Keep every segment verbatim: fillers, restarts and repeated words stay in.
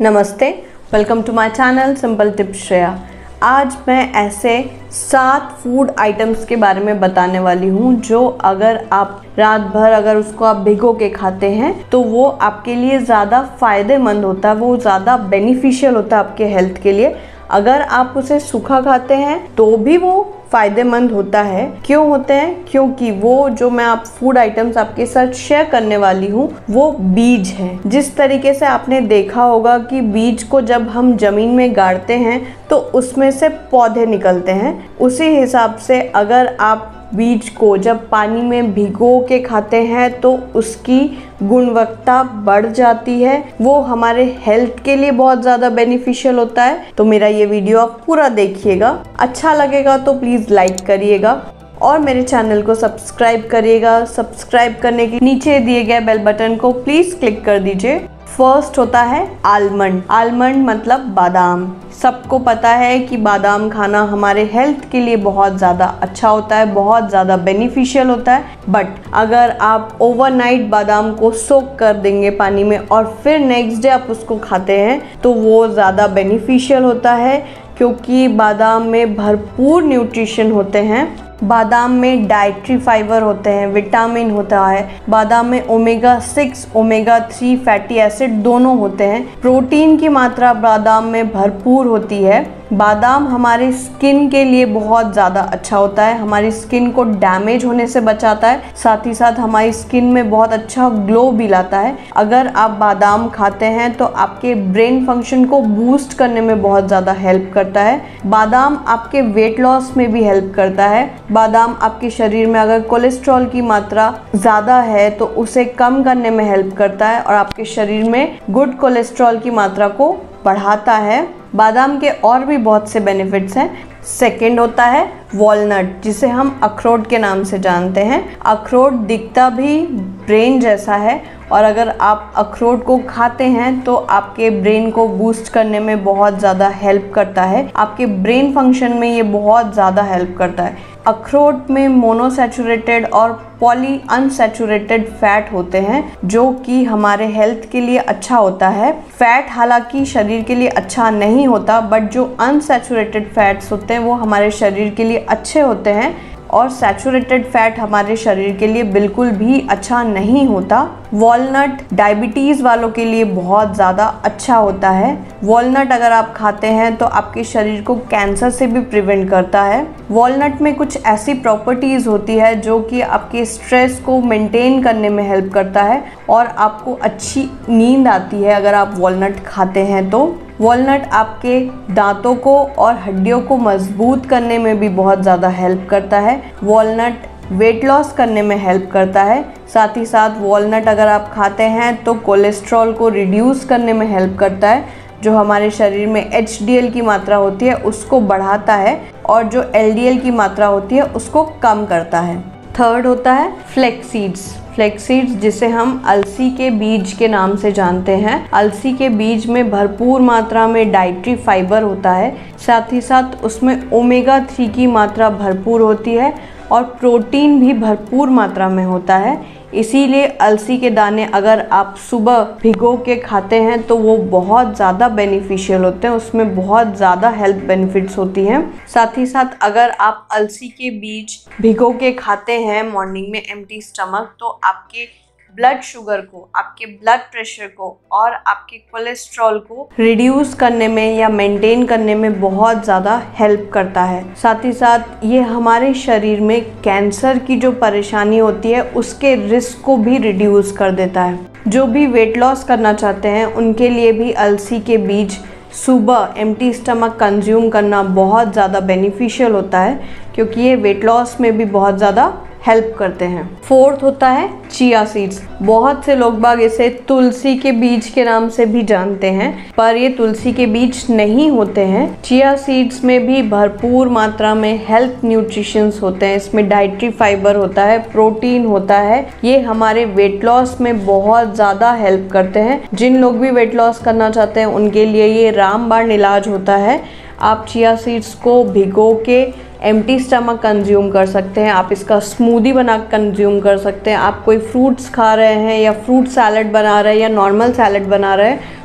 नमस्ते, welcome to my channel simple tips Shreya. आज मैं ऐसे सात फूड आइटम्स के बारे में बताने वाली हूँ जो अगर आप रात भर अगर उसको आप भिगो के खाते हैं तो वो आपके लिए ज़्यादा फ़ायदेमंद होता है, वो ज़्यादा बेनिफिशियल होता है आपके हेल्थ के लिए। अगर आप उसे सूखा खाते हैं तो भी वो फ़ायदेमंद होता है। क्यों होते हैं? क्योंकि वो जो मैं आप फूड आइटम्स आपके साथ शेयर करने वाली हूँ वो बीज हैं। जिस तरीके से आपने देखा होगा कि बीज को जब हम ज़मीन में गाड़ते हैं तो उसमें से पौधे निकलते हैं, उसी हिसाब से अगर आप बीज को जब पानी में भिगो के खाते हैं तो उसकी गुणवत्ता बढ़ जाती है, वो हमारे हेल्थ के लिए बहुत ज़्यादा बेनिफिशियल होता है। तो मेरा ये वीडियो आप पूरा देखिएगा, अच्छा लगेगा तो प्लीज़ लाइक करिएगा और मेरे चैनल को सब्सक्राइब करिएगा। सब्सक्राइब करने के नीचे दिए गए बेल बटन को प्लीज़ क्लिक कर दीजिए। फर्स्ट होता है आलमंड। आलमंड मतलब बादाम। सबको पता है कि बादाम खाना हमारे हेल्थ के लिए बहुत ज़्यादा अच्छा होता है, बहुत ज़्यादा बेनिफिशियल होता है। बट अगर आप ओवरनाइट बादाम को सोक कर देंगे पानी में और फिर नेक्स्ट डे आप उसको खाते हैं तो वो ज़्यादा बेनिफिशियल होता है, क्योंकि बादाम में भरपूर न्यूट्रिशन होते हैं। बादाम में डाइट्री फाइबर होते हैं, विटामिन होता है, बादाम में omega six omega three fatty acid दोनों होते हैं। प्रोटीन की मात्रा बादाम में भरपूर होती है। बादाम हमारे स्किन के लिए बहुत ज़्यादा अच्छा होता है, हमारी स्किन को डैमेज होने से बचाता है, साथ ही साथ हमारी स्किन में बहुत अच्छा ग्लो भी लाता है। अगर आप बादाम खाते हैं तो आपके ब्रेन फंक्शन को बूस्ट करने में बहुत ज़्यादा हेल्प करता है। बादाम आपके वेट लॉस में भी हेल्प करता है। बादाम आपके शरीर में अगर कोलेस्ट्रॉल की मात्रा ज़्यादा है तो उसे कम करने में हेल्प करता है और आपके शरीर में गुड कोलेस्ट्रॉल की मात्रा को बढ़ाता है। बादाम के और भी बहुत से बेनिफिट्स हैं। सेकंड होता है वॉलनट, जिसे हम अखरोट के नाम से जानते हैं। अखरोट दिखता भी ब्रेन जैसा है और अगर आप अखरोट को खाते हैं तो आपके ब्रेन को बूस्ट करने में बहुत ज़्यादा हेल्प करता है, आपके ब्रेन फंक्शन में ये बहुत ज़्यादा हेल्प करता है। अखरोट में मोनोसैचुरेटेड और पॉली अनसैचुरेटेड फैट होते हैं जो कि हमारे हेल्थ के लिए अच्छा होता है। फैट हालांकि शरीर के लिए अच्छा नहीं होता, बट जो अनसैचुरेटेड फैट्स होते हैं वो हमारे शरीर के लिए अच्छे होते हैं और सैचुरेटेड फैट हमारे शरीर के लिए बिल्कुल भी अच्छा नहीं होता। वॉलनट डायबिटीज़ वालों के लिए बहुत ज़्यादा अच्छा होता है। वॉलनट अगर आप खाते हैं तो आपके शरीर को कैंसर से भी प्रिवेंट करता है। वॉलनट में कुछ ऐसी प्रॉपर्टीज़ होती है जो कि आपके स्ट्रेस को मेंटेन करने में हेल्प करता है और आपको अच्छी नींद आती है अगर आप वॉलनट खाते हैं तो। वॉलनट आपके दांतों को और हड्डियों को मजबूत करने में भी बहुत ज़्यादा हेल्प करता है। वॉलनट वेट लॉस करने में हेल्प करता है। साथ ही साथ वॉलनट अगर आप खाते हैं तो कोलेस्ट्रॉल को रिड्यूस करने में हेल्प करता है, जो हमारे शरीर में एच डी एल की मात्रा होती है उसको बढ़ाता है और जो एल डी एल की मात्रा होती है उसको कम करता है। थर्ड होता है फ्लैक्स सीड्स। फ्लैक्स सीड्स जिसे हम अलसी के बीज के नाम से जानते हैं। अलसी के बीज में भरपूर मात्रा में डाइट्री फाइबर होता है, साथ ही साथ उसमें ओमेगा थ्री की मात्रा भरपूर होती है और प्रोटीन भी भरपूर मात्रा में होता है। इसीलिए अलसी के दाने अगर आप सुबह भिगो के खाते हैं तो वो बहुत ज़्यादा बेनिफिशियल होते हैं, उसमें बहुत ज़्यादा हेल्थ बेनिफिट्स होती हैं। साथ ही साथ अगर आप अलसी के बीज भिगो के खाते हैं मॉर्निंग में एम्प्टी स्टमक तो आपके ब्लड शुगर को, आपके ब्लड प्रेशर को और आपके कोलेस्ट्रॉल को रिड्यूस करने में या मेंटेन करने में बहुत ज़्यादा हेल्प करता है। साथ ही साथ ये हमारे शरीर में कैंसर की जो परेशानी होती है उसके रिस्क को भी रिड्यूस कर देता है। जो भी वेट लॉस करना चाहते हैं उनके लिए भी अलसी के बीज सुबह एम्प्टी स्टमक कंज्यूम करना बहुत ज़्यादा बेनिफिशियल होता है, क्योंकि ये वेट लॉस में भी बहुत ज़्यादा हेल्प करते हैं। फोर्थ होता है चिया सीड्स। बहुत से लोग बाग इसे तुलसी के बीज के नाम से भी जानते हैं, पर ये तुलसी के बीज नहीं होते हैं। चिया सीड्स में भी भरपूर मात्रा में हेल्थ न्यूट्रिशंस होते हैं, इसमें डाइट्री फाइबर होता है, प्रोटीन होता है। ये हमारे वेट लॉस में बहुत ज़्यादा हेल्प करते हैं। जिन लोग भी वेट लॉस करना चाहते हैं उनके लिए ये रामबाण इलाज होता है। आप चिया सीड्स को भिगो के एम्प्टी स्टमक कंज्यूम कर सकते हैं, आप इसका स्मूदी बना कंज्यूम कर सकते हैं। आप कोई फ्रूट्स खा रहे हैं या फ्रूट सैलड बना रहे हैं या नॉर्मल सैलड बना रहे हैं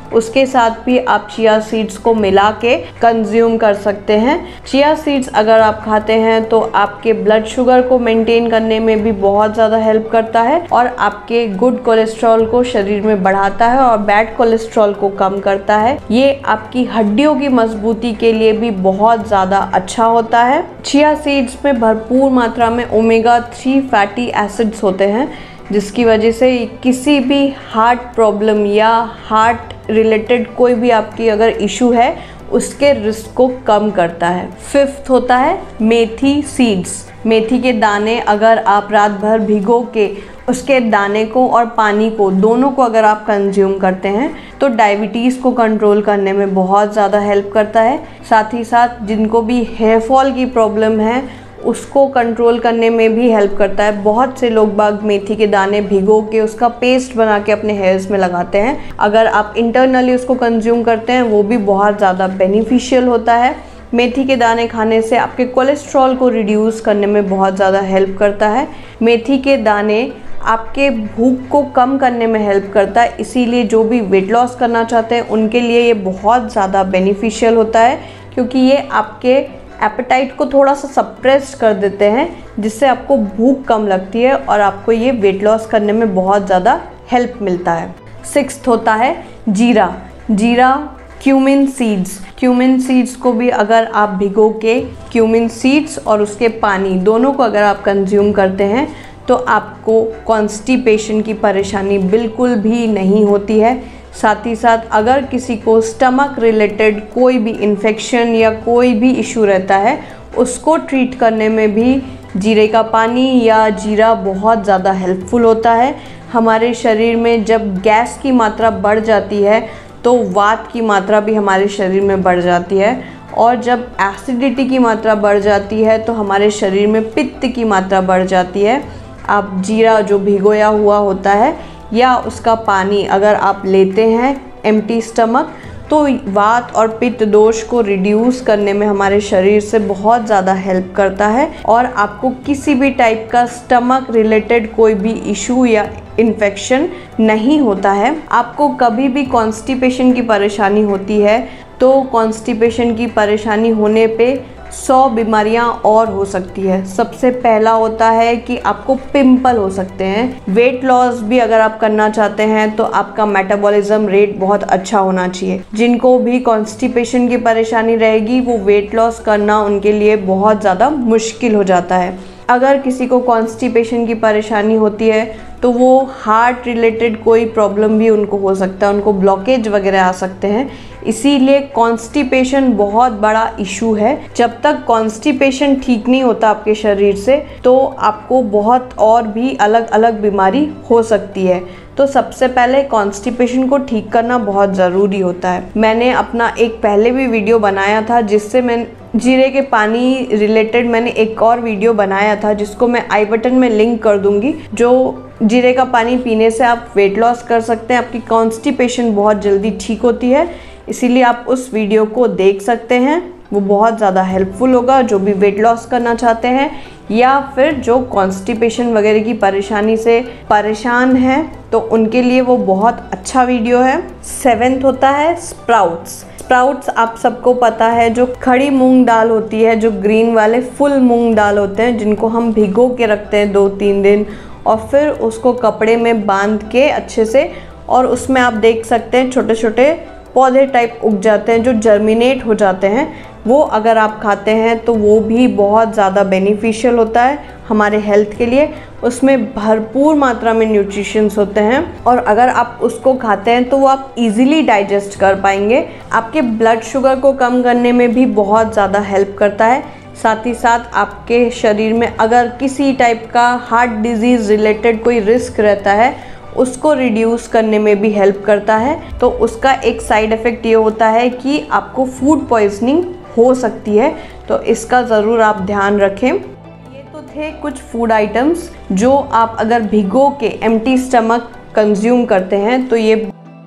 उसके साथ भी आप चिया सीड्स को मिला के कंज्यूम कर सकते हैं। चिया सीड्स अगर आप खाते हैं तो आपके ब्लड शुगर को मेंटेन करने में भी बहुत ज़्यादा हेल्प करता है और आपके गुड कोलेस्ट्रॉल को शरीर में बढ़ाता है और बैड कोलेस्ट्रॉल को कम करता है। ये आपकी हड्डियों की मजबूती के लिए भी बहुत ज़्यादा अच्छा होता है। चिया सीड्स में भरपूर मात्रा में ओमेगा थ्री फैटी एसिड्स होते हैं, जिसकी वजह से किसी भी हार्ट प्रॉब्लम या हार्ट रिलेटेड कोई भी आपकी अगर इशू है उसके रिस्क को कम करता है। फिफ्थ होता है मेथी सीड्स। मेथी के दाने अगर आप रात भर भिगो के उसके दाने को और पानी को दोनों को अगर आप कंज्यूम करते हैं तो डायबिटीज़ को कंट्रोल करने में बहुत ज़्यादा हेल्प करता है। साथ ही साथ जिनको भी हेयर फॉल की प्रॉब्लम है उसको कंट्रोल करने में भी हेल्प करता है। बहुत से लोग बाग मेथी के दाने भिगो के उसका पेस्ट बना के अपने हेयर्स में लगाते हैं। अगर आप इंटरनली उसको कंज्यूम करते हैं वो भी बहुत ज़्यादा बेनिफिशियल होता है। मेथी के दाने खाने से आपके कोलेस्ट्रॉल को रिड्यूस करने में बहुत ज़्यादा हेल्प करता है। मेथी के दाने आपके भूख को कम करने में हेल्प करता है, इसीलिए जो भी वेट लॉस करना चाहते हैं उनके लिए ये बहुत ज़्यादा बेनिफिशियल होता है, क्योंकि ये आपके एपेटाइट को थोड़ा सा सप्रेस कर देते हैं, जिससे आपको भूख कम लगती है और आपको ये वेट लॉस करने में बहुत ज़्यादा हेल्प मिलता है। सिक्स्थ होता है जीरा। जीरा क्यूमिन सीड्स। क्यूमिन सीड्स को भी अगर आप भिगो के क्यूमिन सीड्स और उसके पानी दोनों को अगर आप कंज्यूम करते हैं तो आपको कॉन्स्टिपेशन की परेशानी बिल्कुल भी नहीं होती है। साथ ही साथ अगर किसी को स्टमक रिलेटेड कोई भी इन्फेक्शन या कोई भी इशू रहता है उसको ट्रीट करने में भी जीरे का पानी या जीरा बहुत ज़्यादा हेल्पफुल होता है। हमारे शरीर में जब गैस की मात्रा बढ़ जाती है तो वात की मात्रा भी हमारे शरीर में बढ़ जाती है, और जब एसिडिटी की मात्रा बढ़ जाती है तो हमारे शरीर में पित्त की मात्रा बढ़ जाती है। आप जीरा जो भिगोया हुआ होता है या उसका पानी अगर आप लेते हैं एम्प्टी स्टमक तो वात और पित्त दोष को रिड्यूस करने में हमारे शरीर से बहुत ज़्यादा हेल्प करता है और आपको किसी भी टाइप का स्टमक रिलेटेड कोई भी इशू या इन्फेक्शन नहीं होता है। आपको कभी भी कॉन्स्टिपेशन की परेशानी होती है तो कॉन्स्टिपेशन की परेशानी होने पे सौ बीमारियां और हो सकती है। सबसे पहला होता है कि आपको पिंपल हो सकते हैं। वेट लॉस भी अगर आप करना चाहते हैं तो आपका मेटाबॉलिज्म रेट बहुत अच्छा होना चाहिए। जिनको भी कॉन्स्टिपेशन की परेशानी रहेगी वो वेट लॉस करना उनके लिए बहुत ज़्यादा मुश्किल हो जाता है। अगर किसी को कॉन्स्टिपेशन की परेशानी होती है तो वो हार्ट रिलेटेड कोई प्रॉब्लम भी उनको हो सकता है, उनको ब्लॉकेज वगैरह आ सकते हैं। इसीलिए कॉन्स्टिपेशन बहुत बड़ा इशू है। जब तक कॉन्स्टिपेशन ठीक नहीं होता आपके शरीर से तो आपको बहुत और भी अलग अलग बीमारी हो सकती है। तो सबसे पहले कॉन्स्टिपेशन को ठीक करना बहुत ज़रूरी होता है। मैंने अपना एक पहले भी वीडियो बनाया था जिससे मैं जीरे के पानी रिलेटेड मैंने एक और वीडियो बनाया था जिसको मैं आई बटन में लिंक कर दूंगी। जो जीरे का पानी पीने से आप वेट लॉस कर सकते हैं, आपकी कॉन्स्टिपेशन बहुत जल्दी ठीक होती है, इसीलिए आप उस वीडियो को देख सकते हैं। वो बहुत ज़्यादा हेल्पफुल होगा जो भी वेट लॉस करना चाहते हैं या फिर जो कॉन्स्टिपेशन वगैरह की परेशानी से परेशान हैं तो उनके लिए वो बहुत अच्छा वीडियो है। सेवेंथ होता है स्प्राउट्स। स्प्राउट्स आप सबको पता है जो खड़ी मूंग दाल होती है, जो ग्रीन वाले फुल मूंग दाल होते हैं जिनको हम भिगो के रखते हैं दो तीन दिन और फिर उसको कपड़े में बांध के अच्छे से, और उसमें आप देख सकते हैं छोटे छोटे पौधे टाइप उग जाते हैं जो जर्मिनेट हो जाते हैं। वो अगर आप खाते हैं तो वो भी बहुत ज़्यादा बेनिफिशियल होता है हमारे हेल्थ के लिए। उसमें भरपूर मात्रा में न्यूट्रिशंस होते हैं और अगर आप उसको खाते हैं तो वो आप इजीली डाइजेस्ट कर पाएंगे। आपके ब्लड शुगर को कम करने में भी बहुत ज़्यादा हेल्प करता है। साथ ही साथ आपके शरीर में अगर किसी टाइप का हार्ट डिजीज़ रिलेटेड कोई रिस्क रहता है उसको रिड्यूस करने में भी हेल्प करता है। तो उसका एक साइड इफ़ेक्ट ये होता है कि आपको फूड पॉइजनिंग हो सकती है, तो इसका ज़रूर आप ध्यान रखें। ये तो थे कुछ फूड आइटम्स जो आप अगर भिगो के एम्प्टी स्टमक कंज्यूम करते हैं तो ये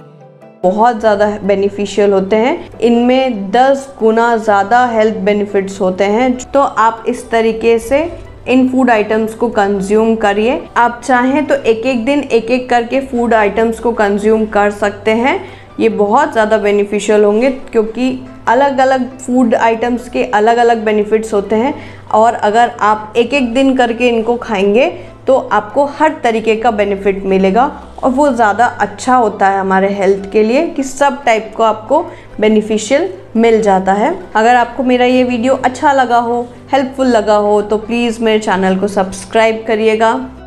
बहुत ज़्यादा बेनिफिशियल होते हैं। इनमें दस गुना ज़्यादा हेल्थ बेनिफिट्स होते हैं। तो आप इस तरीके से इन फूड आइटम्स को कंज्यूम करिए। आप चाहें तो एक एक दिन एक एक करके फूड आइटम्स को कंज्यूम कर सकते हैं। ये बहुत ज़्यादा बेनिफिशियल होंगे, क्योंकि अलग अलग फूड आइटम्स के अलग अलग बेनिफिट्स होते हैं और अगर आप एक एक दिन करके इनको खाएंगे तो आपको हर तरीके का बेनिफिट मिलेगा और वो ज़्यादा अच्छा होता है हमारे हेल्थ के लिए कि सब टाइप को आपको बेनिफिशियल मिल जाता है। अगर आपको मेरा ये वीडियो अच्छा लगा हो, हेल्पफुल लगा हो, तो प्लीज़ मेरे चैनल को सब्सक्राइब करिएगा।